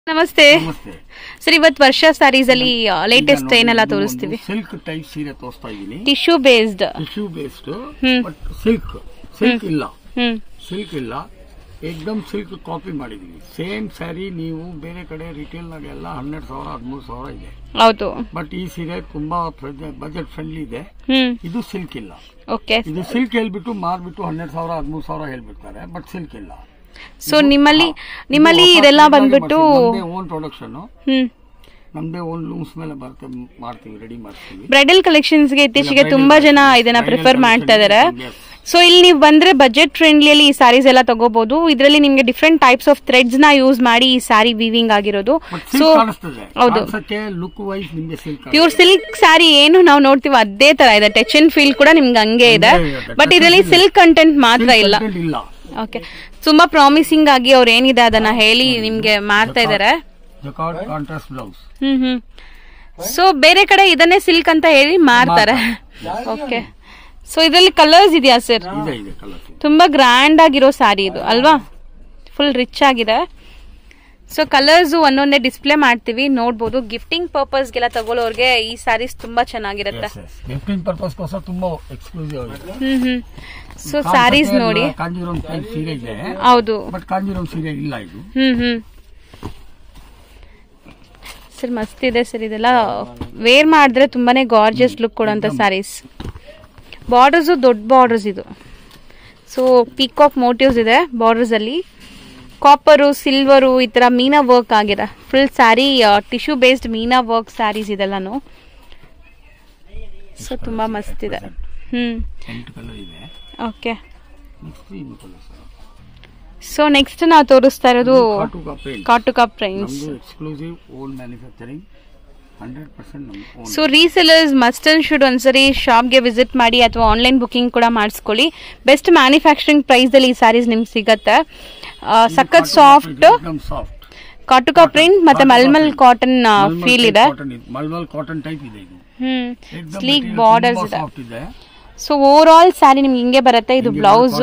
ನಮಸ್ತೆ ಸರ್, ಇವತ್ತು ವರ್ಷ ಸ್ಯಾರೀಸ್ ಅಲ್ಲಿ ಲೇಟೆಸ್ಟ್ ಏನೆಲ್ಲ ತೋರಿಸ್ತೀವಿ? ಸಿಲ್ಕ್ ಟೈಪ್ ಸೀರೆ ತೋರಿಸ್ತಾ ಇದೀನಿ. ಟಿಶ್ಯೂ ಬೇಸ್ಡ್ ಬಟ್ ಸಿಲ್ಕ್ ಇಲ್ಲ, ಏಕ್ದಮ್ ಸಿಲ್ಕ್ ಕಾಪಿ ಮಾಡಿದೀವಿ. ಸೇಮ್ ಸ್ಯಾರಿ ನೀವು ಬೇರೆ ಕಡೆ ರಿಟೇಲ್ ನಾಗೆಲ್ಲ 12,000 13,000 ಇದೆ. ಹೌದು, ಬಟ್ ಈ ಸೀರೆ ತುಂಬಾ ಬಜೆಟ್ ಫ್ರೆಂಡ್ಲಿ ಇದೆ. ಇದು ಸಿಲ್ಕ್ ಇಲ್ಲ. ಓಕೆ, ಇದು ಸಿಲ್ಕ್ ಹೇಳ್ಬಿಟ್ಟು ಮಾರ್ಬಿಟ್ಟು 12,000 13,000 ಹೇಳ್ಬಿಡ್ತಾರೆ, ಬಟ್ ಸಿಲ್ಕ್ ಇಲ್ಲ. ಸೊ ನಿಮ್ಮಲ್ಲಿ ಇದೆಲ್ಲ ಬಂದ್ಬಿಟ್ಟು ಓನ್ ಪ್ರೊಡಕ್ಷನ್, ನಮ್ದೇ ಓನ್ ಲೂಮ್ಸ್ ಮೇಲೆ ಮಾಡ್ತೀವಿ, ರೆಡಿ ಮಾಡ್ತೀವಿ. ಬ್ರೈಡಲ್ ಕಲೆಕ್ಷನ್ಸ್ ಗೆ ಇತ್ತೀಚೆಗೆ ತುಂಬಾ ಜನ ಇದನ್ನ ಪ್ರಿಫರ್ ಮಾಡ್ತಾ ಇದಾರೆ. ಸೊ ಇಲ್ಲಿ ನೀವು ಬಂದ್ರೆ ಬಜೆಟ್ ಫ್ರೆಂಡ್ಲಿಯಲ್ಲಿ ಈ ಸ್ಯಾರೀಸ್ ಎಲ್ಲ ತಗೋಬಹುದು. ಇದರಲ್ಲಿ ನಿಮ್ಗೆ ಡಿಫ್ರೆಂಟ್ ಟೈಪ್ಸ್ ಆಫ್ ಥ್ರೆಡ್ಸ್ ನ ಯೂಸ್ ಮಾಡಿ ಈ ಸ್ಯಾರಿ ವೀವಿಂಗ್ ಆಗಿರೋದು. ಸೊ ಹೌದು, ಪ್ಯೂರ್ ಸಿಲ್ಕ್ ಸ್ಯಾರಿ ಏನು ನಾವು ನೋಡ್ತೀವಿ ಅದೇ ತರ ಇದೆ. ಟಚ್ ಅಂಡ್ ಫೀಲ್ ಕೂಡ ನಿಮ್ಗೆ ಹಂಗೆ ಇದೆ, ಬಟ್ ಇದರಲ್ಲಿ ಸಿಲ್ಕ್ ಕಂಟೆಂಟ್ ಮಾತ್ರ ಇಲ್ಲ. ಓಕೆ, ತುಂಬಾ ಪ್ರಾಮಿಸಿಂಗ್ ಆಗಿ ಅವ್ರು ಏನಿದೆ ಅದನ್ನ ಹೇಳಿ ನಿಮ್ಗೆ ಮಾಡ್ತಾ ಇದಾರೆ. ಸೊ ಬೇರೆ ಕಡೆ ಇದನ್ನೇ ಸಿಲ್ಕ್ ಅಂತ ಹೇಳಿ ಮಾರ್ತಾರೆ. ಓಕೆ, ಸೊ ಇದರಲ್ಲಿ ಕಲರ್ಸ್ ಇದೆಯಾ ಸರ್? ತುಂಬಾ ಗ್ರ್ಯಾಂಡ್ ಆಗಿರೋ ಸ್ಯಾರಿ ಇದು ಅಲ್ವಾ, ಫುಲ್ ರಿಚ್ ಆಗಿದೆ. ಸೊ ಕಲರ್ಸ್ ಒಂದೊಂದೇ ಡಿಸ್ಪ್ಲೇ ಮಾಡ್ತೀವಿ, ನೋಡ್ಬೋದು. ಗಿಫ್ಟಿಂಗ್ ಪರ್ಪಸ್ಗೆಲ್ಲ ತಗೊಳ್ಳೋರ್ಗೆ ಈ ಸ್ಯಾರೀಸ್ ತುಂಬಾ ಚೆನ್ನಾಗಿರುತ್ತೆ. ಗಿಫ್ಟಿಂಗ್ ಪರ್ಪಸ್ ತುಂಬಾ ಎಕ್ಸ್ಕ್ಲೂಸಿವ್. ಸೊ ಸ್ಯಾರೀಸ್ ನೋಡಿ, ಕಾಂಜೀವರಂ ಟೈಪ್ ಸೀರೆ ಇದೆ. ಹೌದು, ಬಟ್ ಕಾಂಜೀವರಂ ಸೀರೆ ಇಲ್ಲ ಇದು. ಸರ್ ಮಸ್ತ್ ಇದೆ ಸರ್, ಇದೆಲ್ಲ ವೇರ್ ಮಾಡಿದ್ರೆ ತುಂಬಾನೇ ಗಾರ್ಜಿಯಸ್ ಲುಕ್ ಕೊಡೋಂತ ಸ್ಯಾರೀಸ್. ಬಾರ್ಡರ್ಸ್ ದೊಡ್ಡ ಬಾರ್ಡರ್ಸ್ ಇದು. ಸೊ ಪೀಕಾಕ್ ಮೋಟಿವ್ಸ್ ಇದೆ ಬಾರ್ಡರ್ಸ್ ಅಲ್ಲಿ. ಕಾಪರು, ಸಿಲ್ವರು, ಈ ತರ ಮೀನಾ ವರ್ಕ್ ಆಗಿದೆ. Full sari tissue based meena work saris ಇದೆಲ್ಲಾನು. ಸೊ ತುಂಬಾ ಮಸ್ತ್ ಇದೆ. ಓಕೆ, ಸೊ ನೆಕ್ಸ್ಟ್ ನಾವು ತೋರಿಸ್ತಾ ಇರೋದು ಕಾಟುಕಾ prints. So resellers must and should ಒಂದ್ಸರಿ ಶಾಪ್ಗೆ ವಿಸಿಟ್ ಮಾಡಿ ಅಥವಾ ಆನ್ಲೈನ್ ಬುಕಿಂಗ್ ಕೂಡ ಮಾಡಿಸ್ಕೊಳ್ಳಿ. ಬೆಸ್ಟ್ ಮ್ಯಾನುಫ್ಯಾಕ್ಚರಿಂಗ್ ಪ್ರೈಸ್ ಅಲ್ಲಿ ಈ ಸ್ಯಾರೀಸ್ ನಿಮ್ಗೆ ಸಿಗತ್ತೆ. ಸಖತ್ ಸಾಫ್ಟ್ ಕಾಟುಕಾ ಪ್ರಿಂಟ್ ಮತ್ತೆ ಮಲ್ಮಲ್ ಕಾಟನ್ ಫೀಲ್ ಇದೆ. ಸ್ಲೀಕ್ ಬಾರ್ಡರ್ಸ್ ಇದೆ. ಸೊ ಓವರ್ ಆಲ್ ಸ್ಯಾರಿ ನಿಮ್ಗೆ ಹಿಂಗೆ ಬರುತ್ತೆ. ಇದು ಬ್ಲೌಸ್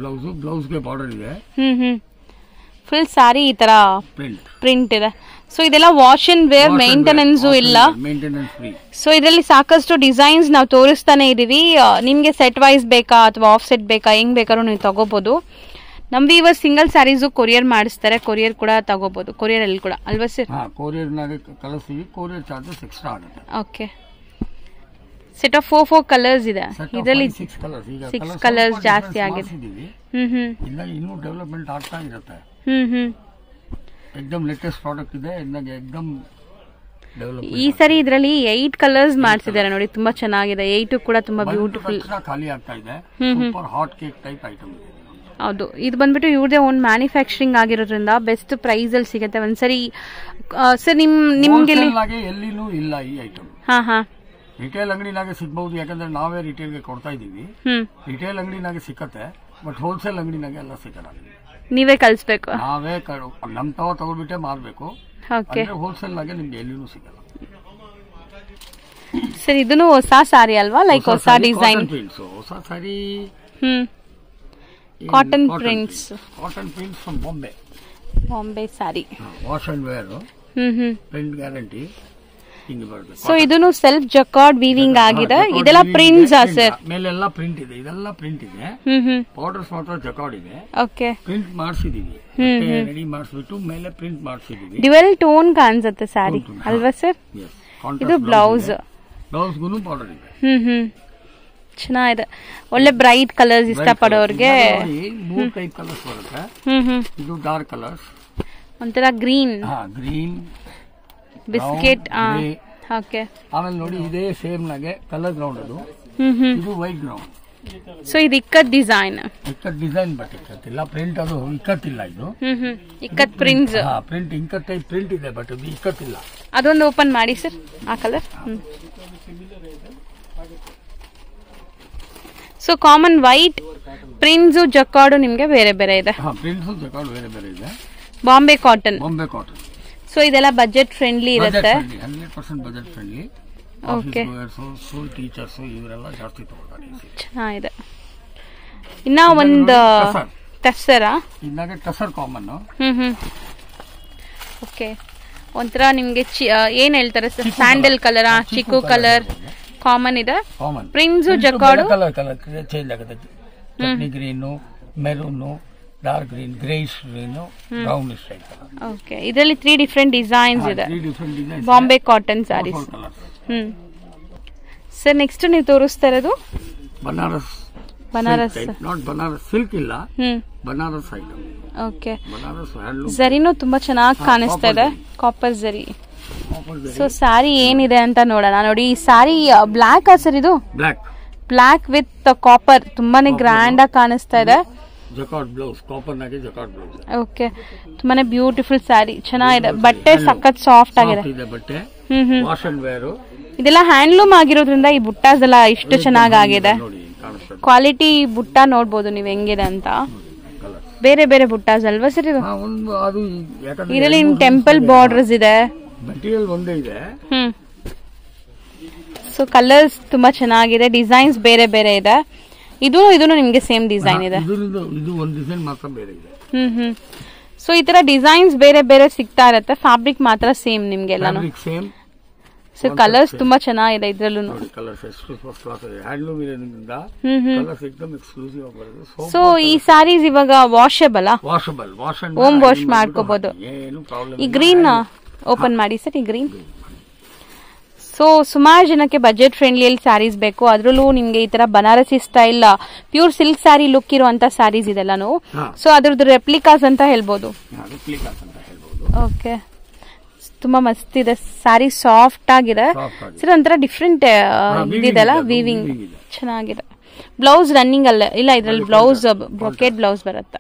ಫುಲ್ ಸ್ಯಾರಿ ಈ ತರ ಪ್ರಿಂಟ್ ಇದೆ. ಸೊ ಇದೆಲ್ಲ ವಾಶ್ ಅಂಡ್ ವೇರ್, ಮೇಂಟೆನೆನ್ಸ್ ಇಲ್ಲ. ಸೊ ಇದರಲ್ಲಿ ಸಾಕಷ್ಟು ಡಿಸೈನ್ಸ್ ನಾವು ತೋರಿಸ್ತಾನೆ ಇದೀವಿ. ನಿಮ್ಗೆ ಸೆಟ್ ವೈಸ್ ಬೇಕಾ ಅಥವಾ ಆಫ್ ಸೆಟ್ ಬೇಕಾ, ಹೆಂಗ್ ಬೇಕಾದ್ರೂ ನೀವು ತಗೋಬಹುದು. ನಮ್ದು ಇವಾಗ ಸಿಂಗಲ್ ಸ್ಯಾರೀಸು ಕೊರಿಯರ್ ಮಾಡಿಸ್ತಾರೆ, ಕೊರಿಯರ್ ಕೂಡ ತಗೋಬಹುದು. ಕೊರಿಯರ್ ಅಲ್ಲಿ ಕೂಡ ಅಲ್ವಾ ಸರ್? ಕೊರಿಯರ್ ಚಾರ್ಜಸ್ ಎಕ್ಸ್ಟ್ರಾ ಆಗುತ್ತೆ. ಓಕೆ, ಸೆಟ್ ಆಫ್ 4 ಕಲರ್ಸ್ ಇದೆ. ಇದರಲ್ಲಿ 6 ಕಲರ್ಸ್ ಜಾಸ್ತಿ ಆಗಿದೆ. ಇನ್ನೂ ಡೆವಲಪ್ಮೆಂಟ್ ಆಗ್ತಾ ಇರುತ್ತೆ. एकदम लेटेस्ट ಪ್ರಾಡಕ್ಟ್ ಇದೆ. एकदम ಡೆವಲಪ್. ಈ ಸರಿ ಇದರಲ್ಲಿ 8 ಕಲರ್ಸ್ ಮಾಡ್ತಿದ್ದಾರೆ ನೋಡಿ, ತುಂಬಾ ಚೆನ್ನಾಗಿದೆ. 8 ಕೂಡ ತುಂಬಾ ಬ್ಯೂಟಿಫುಲ್. ಖಾಲಿ ಆಗ್ತಾ ಇದೆ. Super hot cake type item ಇದೆ. ಹೌದು, ಇದು ಬಂದ್ಬಿಟ್ಟು ಇವ್ರದೇ ಓನ್ ಮ್ಯಾನುಫ್ಯಾಕ್ಚರಿಂಗ್ ಆಗಿರೋದ್ರಿಂದ ಬೆಸ್ಟ್ ಪ್ರೈಸ್ ಅಲ್ಲಿ ಸಿಗುತ್ತೆ. ಒಂದ್ಸರಿ ಸರ್ ನಿಮ್ಗೆ ಎಲ್ಲಿನೂ ಇಲ್ಲ ಈ ಐಟಮ್. ರಿಟೇಲ್ ಅಂಗಡಿನಾಗೆ ಸಿಗಬಹುದು, ಯಾಕಂದ್ರೆ ನಾವೇ ರಿಟೇಲ್ಗೆ ಕೊಡ್ತಾ ಇದೀವಿ. ರಿಟೇಲ್ ಅಂಗಡಿನಾಗೆ ಸಿಕ್ಕತ್ತೆ, ಬಟ್ ಹೋಲ್ಸೇಲ್ ಅಂಗಡಿನಾಗೆ ಎಲ್ಲ ಸಿಗಲ್ಲ. ನೀವೇ ಕಳಿಸ್ಬೇಕು, ನಾವೇ ನಮ್ ತಾವ ತಗೊಳ್ಬಿಟ್ಟೆ ಮಾರ್ಬೇಕು. ಹೋಲ್ಸೇಲ್ ನಾಗೆ ನಿಮ್ಗೆ ಎಲ್ಲಿನೂ ಸಿಗಲ್ಲ. ಸರ್ ಇದನ್ನು ಹೊಸ ಸಾರಿ ಅಲ್ವಾ, ಲೈಕ್ ಹೊಸ ಡಿಸೈನ್, ಹೊಸ sari. Cotton prints from Bombay sari. Wash and wear, print guarantee. So ಇದನ್ನು ಸೆಲ್ಫ್ ಜಕಾರ್ಡ್ ವೀವಿಂಗ್ ಆಗಿದೆ. ಇದೆಲ್ಲ ಪ್ರಿಂಟ್ಸ್ ಸರ್? ಮೇಲೆಲ್ಲ ಪ್ರಿಂಟ್ ಇದೆ, ಇದೆಲ್ಲ ಪ್ರಿಂಟ್ ಇದೆ. ಬಾರ್ಡರ್ಸ್ ಮಾತ್ರ ಜಕಾರ್ಡ್ ಇದೆ. ಓಕೆ, ಪ್ರಿಂಟ್ ಮಾಡಿಸಿದೀವಿ, ರೆಡಿ ಮಾಡಿಸ್ಬಿಟ್ಟು ಮೇಲೆ ಪ್ರಿಂಟ್ ಮಾಡಿಸಿದೀವಿ. ಡ್ಯುಯಲ್ ಟೋನ್ ಕಾಣಿಸುತ್ತೆ ಸ್ಯಾರಿ ಅಲ್ವಾ ಸರ್? ಇದು ಬ್ಲೌಸ್, ಬ್ಲೌಸ್ಗೂ ಬಾರ್ಡರ್ ಇದೆ. ಚೆನ್ನಾಗಿದೆ. ಒಳ್ಳೆ ಬ್ರೈಟ್ ಕಲರ್ಸ್ ಇಷ್ಟಪಡೋರ್ಗೆ 3 ಟೈಪ್ ಕಲರ್ಸ್ ಬರುತ್ತೆ. ಇದು ಡಾರ್ಕ್ ಕಲರ್ಸ್, ಒಂಥರ ಗ್ರೀನ್, ಬಿಸ್ಕೆಟ್. ಓಕೆ, ಆಮೇಲೆ ನೋಡಿ ಇದೇ ಸೇಮ್ ನಾಗೆ ಕಲರ್ ಗ್ರೌಂಡ್ ಅದು. ಇದು ವೈಟ್ ಗ್ರೌಂಡ್. ಸೊ ಇದು ಇಕ್ಕತ್ ಡಿಸೈನ್, ಬಟ್ ಇಕ್ಕತ್ತಿಲ್ಲ. ಪ್ರಿಂಟ್ ಅದು ಇಕ್ಕತ್ತಿಲ್ಲ. ಇದು ikat prints, print ikat type print ಇದೆ, ಬಟ್ ಇದು ಇಕ್ಕತ್ತಿಲ್ಲ. ಅದೊಂದು ಓಪನ್ ಮಾಡಿ ಸರ್, ಆ colour. So common white prints, jacquard ನಿಮ್ಗೆ ಬೇರೆ ಬೇರೆ ಇದೆ. ಪ್ರಿಂಟ್ಸ್ ಜಕಾರ್ಡ್ ಬೇರೆ ಬೇರೆ ಇದೆ. ಬಾಂಬೆ ಕಾಟನ್. ಸೊ ಇದೆಲ್ಲ ಬಜೆಟ್ ಫ್ರೆಂಡ್ಲಿ ಇರುತ್ತೆ. 100% budget friendly. Okay, school teachers ಇವರೆಲ್ಲ ಜಾಸ್ತಿ ತಗೊಳ್ತಾರೆ. ಚೆನ್ನಾಗಿದೆ. ಇನ್ನ ಒಂದು ಟಸರಾ, ಇನ್ನಾಗೆ ಟಸರ್ ಕಾಮನ್. ಓಕೆ, ಒಂಥರ ನಿಮ್ಗೆ ಏನ್ ಹೇಳ್ತಾರೆ ಸ್ಯಾಂಡಲ್ ಕಲರ್, ಚಿಕ್ಕು ಕಲರ್ ಕಾಮನ್ ಇದೆ. ಪ್ರಿಂಟ್ಸ್ ಜಕಾರ್ಡ್ ಕಲರ್ ಚೇಂಜ್ ಆಗುತ್ತೆ. Chutney green, maroon, dark green, grass green, brownish type. Okay, ಇದರಲ್ಲಿ 3 ಡಿಫರೆಂಟ್ ಡಿಸೈನ್ಸ್ ಇದೆ. Bombay cotton saris. Sir next ನೀವು ತೋರಿಸ್ತಾ ಇರೋದು ಬನಾರಸ್. ನಾಟ್ ಬನಾರಸ್ ಸಿಲ್ಕ್ ಇಲ್ಲ, ಬನಾರಸ್ ಐಟಮ್. ಓಕೆ, ಝರಿನೂ ತುಂಬಾ ಚೆನ್ನಾಗಿ ಕಾಣಿಸ್ತಾ ಇದೆ, ಕಾಪರ್ ಝರಿ. ಸೊ ಸಾರಿ ಏನಿದೆ ಅಂತ ನೋಡೋಣ. ನೋಡಿ, ಈ ಸಾರಿ ಬ್ಲಾಕ್ ಸರ್, ಇದು ಬ್ಲಾಕ್ ವಿತ್ ಕಾಪರ್, ತುಂಬಾನೇ ಗ್ರ್ಯಾಂಡ್ ಆಗಿ ಕಾಣಿಸ್ತಾ ಇದೆ. ಜಕಾರ್ಡ್ ಬ್ಲೌಸ್, ಕಾಪರ್ ನಾಗೆ ಜಕಾರ್ಡ್ ಬ್ಲೌಸ್. ಓಕೆ, ತುಂಬಾನೇ ಬ್ಯೂಟಿಫುಲ್ ಸಾರಿ, ಚೆನ್ನಾಗಿದೆ. ಬಟ್ಟೆ ಸಖತ್ ಸಾಫ್ಟ್ ಆಗಿದೆ. ಬಟ್ಟೆ ವಾಶ್ ಅಂಡ್ ವೇರ್. ಇದೆಲ್ಲ ಹ್ಯಾಂಡ್ಲೂಮ್ ಆಗಿರೋದ್ರಿಂದ ಈ ಬುಟ್ಟಾಸ್ ಎಲ್ಲ ಇಷ್ಟು ಚೆನ್ನಾಗಿದೆ. ಕ್ವಾಲಿಟಿ ಬುಟ್ಟ ನೋಡ್ಬೋದು ನೀವು ಹೆಂಗಿದೆ ಅಂತ. ಬೇರೆ ಬೇರೆ ಬುಟ್ಟಾಸ್ ಅಲ್ವಾ ಸರ್ ಇದು? ಇದರಲ್ಲಿ ಟೆಂಪಲ್ ಬಾರ್ಡರ್ಸ್ ಇದೆ. ಮೆಟೀರಿಯಲ್ ಒಂದೇ ಇದೆ. ಸೊ ಕಲರ್ಸ್ ತುಂಬಾ ಚೆನ್ನಾಗಿದೆ, ಡಿಸೈನ್ಸ್ ಬೇರೆ ಬೇರೆ ಇದೆ. ಇದು ನಿಮ್ಗೆ ಸೇಮ್ ಡಿಸೈನ್ ಇದೆ. ಇದು ಒಂದು ಡಿಸೈನ್ ಮಾತ್ರ ಬೇರೆ ಇದೆ. ಸೊ ಈ ತರ ಡಿಸೈನ್ಸ್ ಬೇರೆ ಬೇರೆ ಸಿಗ್ತಾ ಇರುತ್ತೆ, ಫ್ಯಾಬ್ರಿಕ್ ಮಾತ್ರ ಸೇಮ್ ನಿಮ್ಗೆಲ್ಲಾನು. ಸೊ ಕಲರ್ಸ್ ತುಂಬಾ ಚೆನ್ನಾಗಿದೆ ಇದ್ರಲ್ಲೂ. ಸೊ ಈ ಸಾರೀಸ್ ಇವಾಗ ವಾಷಬಲ್, ಹೋಮ್ ವಾಶ್ ಮಾಡ್ಕೋಬಹುದು. ಈ ಗ್ರೀನ್ ಓಪನ್ ಮಾಡಿ ಸರ್, ಈ ಗ್ರೀನ್. ಸೊ ಸುಮಾರು ಜನಕ್ಕೆ ಬಜೆಟ್ ಫ್ರೆಂಡ್ಲಿಯಲ್ಲಿ ಸ್ಯಾರೀಸ್ ಬೇಕು, ಅದ್ರಲ್ಲೂ ನಿಮ್ಗೆ ಈ ತರ Banarasi style pure silk sari look ಇರುವಂತ ಸ್ಯಾರೀಸ್ ಇದೆಲ್ಲಾನು. ಸೊ ಅದ್ರದ್ದು ರೆಪ್ಲಿಕಾಸ್ ಅಂತ ಹೇಳ್ಬೋದು. ಓಕೆ, ತುಂಬಾ ಮಸ್ತ್ ಇದೆ ಸ್ಯಾರಿ, ಸಾಫ್ಟ್ ಆಗಿದೆ ಸರ್. ಒಂಥರ ಡಿಫ್ರೆಂಟ್ ಇದೆಲ್ಲ, ವೀವಿಂಗ್ ಚೆನ್ನಾಗಿದೆ. ಬ್ಲೌಸ್ ರನ್ನಿಂಗ್ ಅಲ್ಲ, ಇಲ್ಲ ಇದ್ರಲ್ಲಿ ಬ್ಲೌಸ್ ಬ್ರೊಕೆಟ್ ಬ್ಲೌಸ್ ಬರುತ್ತೆ.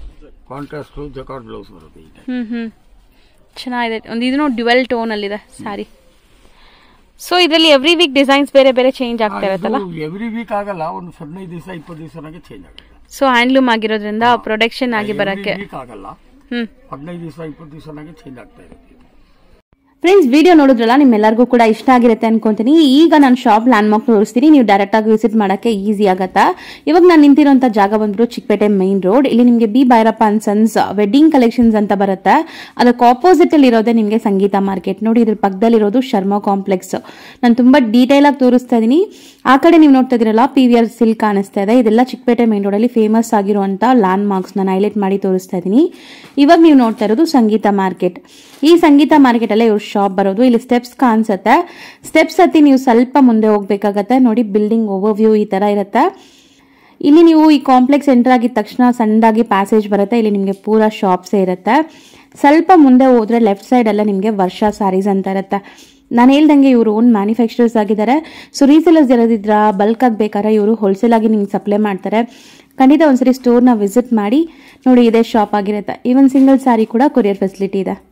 ಚೆನ್ನಾಗಿದೆ. ಒಂದು ಇದನ್ನು ಡ್ಯುವೆಲ್ ಟೋನ್ ಅಲ್ಲಿ ಇದೆ ಸ್ಯಾರಿ. ಸೊ ಇದರಲ್ಲಿ ಎವ್ರಿ ವೀಕ್ ಡಿಸೈನ್ಸ್ ಬೇರೆ ಬೇರೆ ಚೇಂಜ್ ಆಗ್ತಾ ಇರುತ್ತಲ್ಲ? ಎವ್ರಿ ವೀಕ್ ಆಗಲ್ಲ, ಒಂದು 15 ದಿವಸ 20 ದಿವಸ ಚೇಂಜ್ ಆಗುತ್ತೆ. ಸೊ ಹ್ಯಾಂಡ್ಲೂಮ್ ಆಗಿರೋದ್ರಿಂದ ಪ್ರೊಡಕ್ಷನ್ ಆಗಿ ಬರಕ್ಕೆ 15 ದಿವಸ 20 ದಿವಸ ಚೇಂಜ್ ಆಗ್ತಾ ಇರುತ್ತೆ. ಫ್ರೆಂಡ್ಸ್, ವಿಡಿಯೋ ನೋಡಿದ್ರಲ್ಲ, ನಿಮ್ಮೆಲ್ಲರಿಗೂ ಕೂಡ ಇಷ್ಟ ಆಗಿರುತ್ತೆ ಅನ್ಕೊಂತೀನಿ. ಈಗ ನಾನು ಶಾಪ್ ಲ್ಯಾಂಡ್ ಮಾರ್ಕ್ ತೋರಿಸ್ತೀನಿ, ನೀವು ಡೈರೆಕ್ಟ್ ಆಗಿ ವಿಸಿಟ್ ಮಾಡಕ್ಕೆ ಈಸಿ ಆಗತ್ತಾ. ಇವಾಗ ನಾನು ನಿಂತಿರುವಂತ ಜಾಗ ಬಂದ್ಬಿಟ್ಟು ಚಿಕ್ಕಪೇಟೆ ಮೈನ್ ರೋಡ್. ಇಲ್ಲಿ ನಿಮಗೆ B Bhairappa and sons wedding collections ಅಂತ ಬರುತ್ತೆ. ಅದಕ್ಕೆ ಆಪೋಸಿಟ್ ಅಲ್ಲಿ ಇರೋದೇ ನಿಮಗೆ ಸಂಗೀತ ಮಾರ್ಕೆಟ್. ನೋಡಿ, ಇದ್ರ ಪಕ್ಕದಲ್ಲಿ ಇರೋದು ಶರ್ಮಾ ಕಾಂಪ್ಲೆಕ್ಸ್. ನಾನು ತುಂಬಾ ಡೀಟೇಲ್ ಆಗಿ ತೋರಿಸ್ತಾ ಇದೀನಿ. ಆ ಕಡೆ ನೀವು ನೋಡ್ತಾ ಇದೀರಲ್ಲ, PVR ಸಿಲ್ಕ್ ಕಾಣಿಸ್ತಾ ಇದೆ. ಇದೆಲ್ಲ ಚಿಕ್ಕಪೇಟೆ ಮೈನ್ ರೋಡ್ ಅಲ್ಲಿ ಫೇಮಸ್ ಆಗಿರುವಂತ ಲ್ಯಾಂಡ್ ಮಾರ್ಕ್ಸ್ ನಾನು ಹೈಲೈಟ್ ಮಾಡಿ ತೋರಿಸ್ತಾ ಇದೀನಿ. ಇವಾಗ ನೀವು ನೋಡ್ತಾ ಇರೋದು ಸಂಗೀತ ಮಾರ್ಕೆಟ್. ಈ ಸಂಗೀತ ಮಾರ್ಕೆಟ್ ಅಲ್ಲೇ ಇವ್ರ ಶಾಪ್ ಬರೋದು. ಇಲ್ಲಿ ಸ್ಟೆಪ್ಸ್ ಕಾಣಿಸುತ್ತೆ. ಸ್ಟೆಪ್ಸ್ ಹತ್ತಿ ನೀವು ಸ್ವಲ್ಪ ಮುಂದೆ ಹೋಗ್ಬೇಕಾಗತ್ತೆ. ನೋಡಿ, ಬಿಲ್ಡಿಂಗ್ ಓವರ್ ವ್ಯೂ ಈ ತರ ಇರುತ್ತೆ. ಇಲ್ಲಿ ನೀವು ಈ ಕಾಂಪ್ಲೆಕ್ಸ್ ಎಂಟರ್ ಆಗಿದ ತಕ್ಷಣ ಸಣ್ಣದಾಗಿ ಪ್ಯಾಸೇಜ್ ಬರುತ್ತೆ. ಇಲ್ಲಿ ನಿಮಗೆ ಪೂರಾ ಶಾಪ್ಸೇ ಇರುತ್ತೆ. ಸ್ವಲ್ಪ ಮುಂದೆ ಹೋದ್ರೆ ಲೆಫ್ಟ್ ಸೈಡ್ ಅಲ್ಲ ನಿಮಗೆ ವರ್ಷಾ ಸಾರೀಸ್ ಅಂತ ಇರುತ್ತೆ. ನಾನು ಹೇಳ್ದಂಗೆ ಇವರು ಓನ್ ಮ್ಯಾನುಫ್ಯಾಕ್ಚರರ್ಸ್ ಆಗಿದ್ದಾರೆ. ಸೊ ರೀಸೇಲರ್ಸ್ ಇರೋದಿದ್ರ ಬಲ್ಕ್ ಆಗಿ ಬೇಕಾದ್ರೆ ಇವರು ಹೋಲ್ಸೇಲ್ ಆಗಿ ನಿಮ್ಗೆ ಸಪ್ಲೈ ಮಾಡ್ತಾರೆ. ಖಂಡಿತ ಒಂದ್ಸರಿ ಸ್ಟೋರ್ನ ವಿಸಿಟ್ ಮಾಡಿ ನೋಡಿ, ಇದೇ ಶಾಪ್ ಆಗಿರುತ್ತೆ. ಈವನ್ ಸಿಂಗಲ್ ಸಾರಿ ಕೂಡ ಕೊರಿಯರ್ ಫೆಸಿಲಿಟಿ ಇದೆ.